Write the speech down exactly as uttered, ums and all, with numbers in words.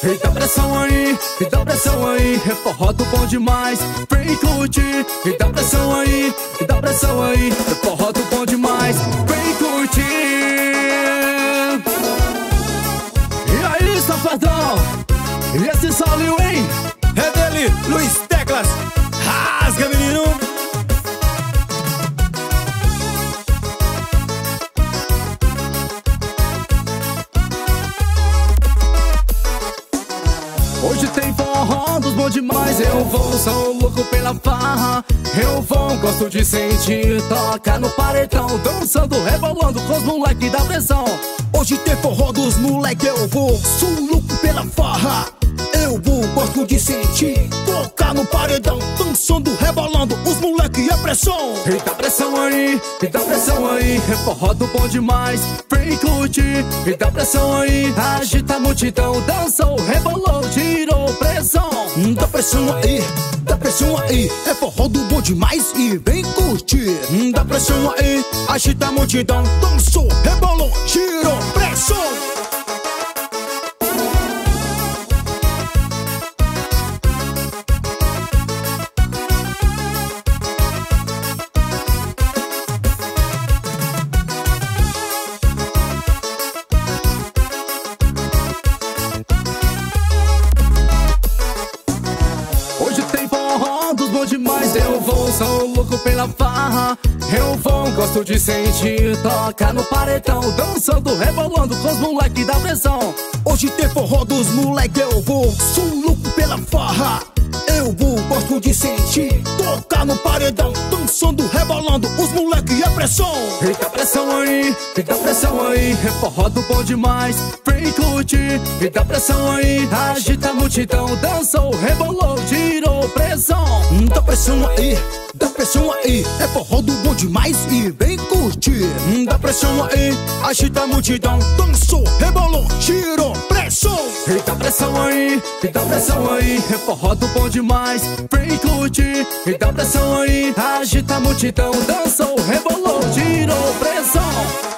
E dá pressão aí, e dá pressão aí, é forró do bom demais, vem curtir. E dá pressão aí, e dá pressão aí, é forró do bom demais, vem curtir. E aí, safadão, e esse Saulinho, hein? É dele, Luiz Teclas. Rasga, menino. Hoje tem forró dos bons demais. Eu vou, sou louco pela farra. Eu vou, gosto de sentir. Toca no paredão, dançando, rebolando com os moleque da pressão. Hoje tem forró dos moleque, eu vou, sou louco pela farra. Eu vou, gosto de sentir. Tocar no paredão, dançando, rebolando, os moleque é pressão. E dá pressão aí, e dá pressão aí, é forró do bom demais, vem curtir. E dá pressão aí, agita a multidão, dançou, rebolou, tirou pressão. Dá pressão aí, dá pressão aí, é forró do bom demais e vem curtir. Dá pressão aí, agita a multidão, dançou, rebolou, tirou pressão. Demais, eu vou, sou louco pela farra. Eu vou, gosto de sentir. Toca no paredão, dançando, rebolando com os moleque da pressão. Hoje tem forró dos moleque, eu vou, sou louco pela farra. Eu vou, gosto de sentir. Tocar no paredão, dançando, rebolando, os moleque é pressão. E dá pressão aí, e dá pressão aí, é forró do bom demais, vem curtir. E dá pressão aí, agita a multidão, dançou, rebolou, tirou pressão. Dá pressão aí, dá pressão aí, é forró do bom demais e vem curtir. Dá pressão aí, agita a multidão, dançou, rebolou, tirou pressão. E dá pressão aí, e dá pressão aí, é forró do bom demais, vem curtir. E dá pressão aí, agita a multidão, dançou, rebolou, tirou pressão.